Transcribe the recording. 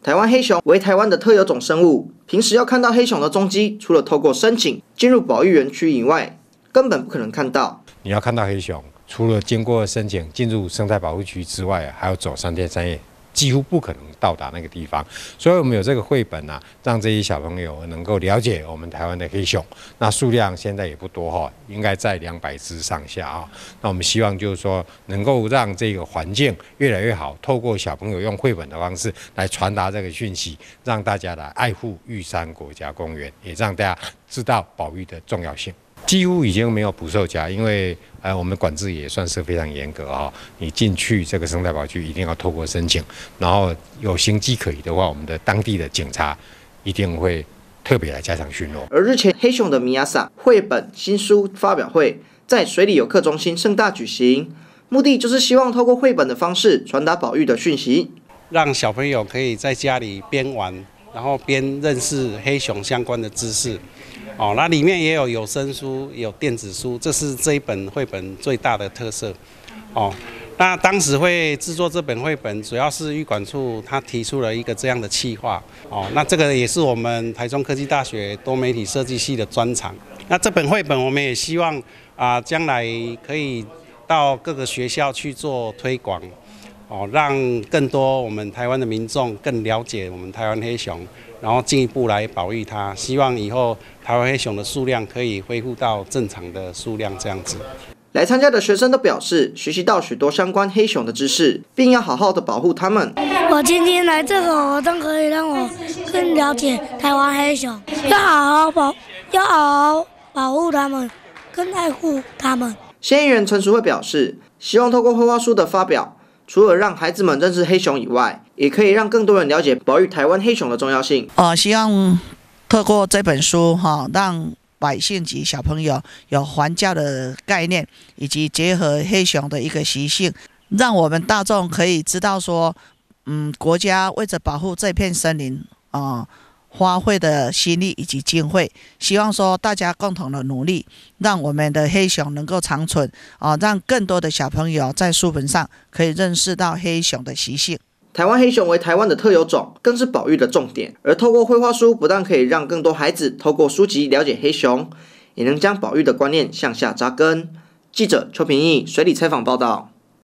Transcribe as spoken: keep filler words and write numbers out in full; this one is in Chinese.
台湾黑熊为台湾的特有种生物，平时要看到黑熊的踪迹，除了透过申请进入保育园区以外，根本不可能看到。 你要看到黑熊，除了经过申请进入生态保护区之外，还要走三天三夜。 几乎不可能到达那个地方，所以我们有这个绘本啊，让这些小朋友能够了解我们台湾的黑熊。那数量现在也不多哈，应该在两百只上下啊。那我们希望就是说，能够让这个环境越来越好，透过小朋友用绘本的方式来传达这个讯息，让大家来爱护玉山国家公园，也让大家知道保育的重要性。 几乎已经没有捕兽夹，因为呃我们管制也算是非常严格哈、哦。你进去这个生态保区一定要透过申请，然后有行迹可疑的话，我们的当地的警察一定会特别来加强巡逻。 而日前黑熊的米亚萨绘本新书发表会在水里游客中心盛大举行，目的就是希望透过绘本的方式传达保育的讯息， 让小朋友可以在家里边玩，然后边认识黑熊相关的知识。 哦，那里面也有有声书，也有电子书，这是这一本绘本最大的特色。哦，那当时会制作这本绘本，主要是育管处他提出了一个这样的企划。哦，那这个也是我们台中科技大学多媒体设计系的专长。那这本绘本我们也希望啊，将来可以到各个学校去做推广。 哦，让更多我们台湾的民众更了解我们台湾黑熊，然后进一步来保育它。希望以后台湾黑熊的数量可以恢复到正常的数量，这样子。 来参加的学生都表示，学习到许多相关黑熊的知识，并要好好的保护它们。 我今天来这个活动，可以让我更了解台湾黑熊，要好好保，要好好保护它们，更爱护它们。 县议员陈淑慧表示，希望透过绘画书的发表。 除了让孩子们认识黑熊以外，也可以让更多人了解保育台湾黑熊的重要性。 呃，希望透过这本书哈，让百姓及小朋友有环教的概念，以及结合黑熊的一个习性，让我们大众可以知道说，嗯，国家为着保护这片森林啊。呃 花费的心力以及经费，希望说大家共同的努力，让我们的黑熊能够长存啊，让更多的小朋友在书本上可以认识到黑熊的习性。 台湾黑熊为台湾的特有种，更是保育的重点。而透过绘画书，不但可以让更多孩子透过书籍了解黑熊，也能将保育的观念向下扎根。记者邱平义水里采访报道。